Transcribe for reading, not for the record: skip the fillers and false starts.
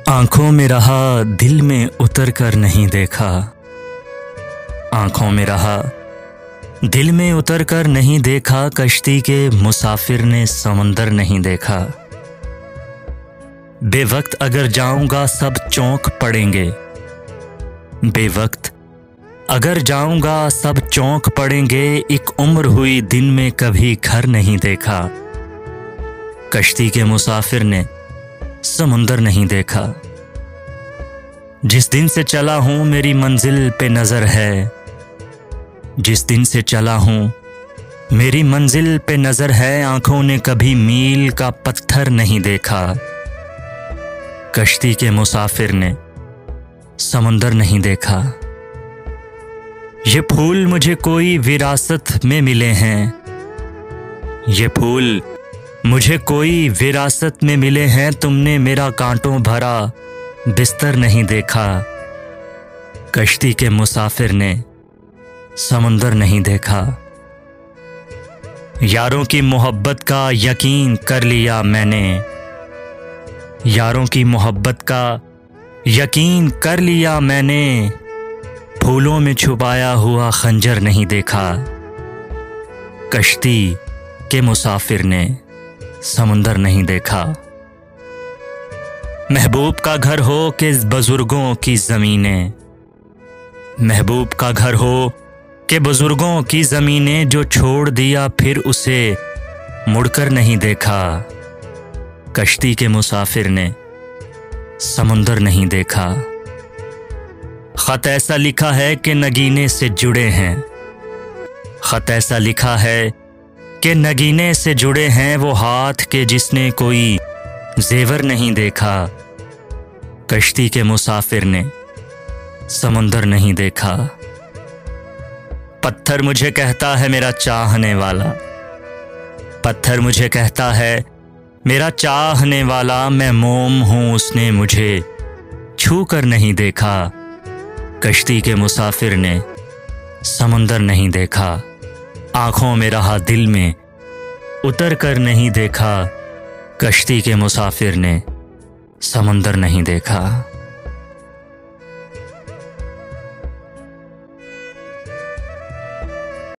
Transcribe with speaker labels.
Speaker 1: आंखों में रहा दिल में उतर कर नहीं देखा। आंखों में रहा दिल में उतर कर नहीं देखा। कश्ती के मुसाफिर ने समंदर नहीं देखा। बेवक्त अगर जाऊंगा सब चौंक पड़ेंगे। बेवक्त अगर जाऊंगा सब चौंक पड़ेंगे। एक उम्र हुई दिन में कभी घर नहीं देखा। कश्ती के मुसाफिर ने समुंदर नहीं देखा। जिस दिन से चला हूं मेरी मंजिल पे नजर है। जिस दिन से चला हूं मेरी मंजिल पे नजर है। आंखों ने कभी मील का पत्थर नहीं देखा। कश्ती के मुसाफिर ने समुंदर नहीं देखा। ये फूल मुझे कोई विरासत में मिले हैं। ये फूल मुझे कोई विरासत में मिले हैं। तुमने मेरा कांटों भरा बिस्तर नहीं देखा। कश्ती के मुसाफिर ने समुंदर नहीं देखा। यारों की मोहब्बत का यकीन कर लिया मैंने। यारों की मोहब्बत का यकीन कर लिया मैंने। फूलों में छुपाया हुआ खंजर नहीं देखा। कश्ती के मुसाफिर ने समुंदर नहीं देखा। महबूब का घर हो कि बुजुर्गों की ज़मीनें। महबूब का घर हो कि बुजुर्गों की ज़मीनें। जो छोड़ दिया फिर उसे मुड़कर नहीं देखा। कश्ती के मुसाफिर ने समुंदर नहीं देखा। ख़त ऐसा लिखा है कि नगीने से जुड़े हैं। ख़त ऐसा लिखा है कि नगीने से जुड़े हैं वो हाथ के जिसने कोई जेवर नहीं देखा। कश्ती के मुसाफिर ने समुंदर नहीं देखा। पत्थर मुझे कहता है मेरा चाहने वाला। पत्थर मुझे कहता है मेरा चाहने वाला। मैं मोम हूं उसने मुझे छू कर नहीं देखा। कश्ती के मुसाफिर ने समुंदर नहीं देखा। आंखों में रहा दिल में उतर कर नहीं देखा। कश्ती के मुसाफिर ने समुंदर नहीं देखा।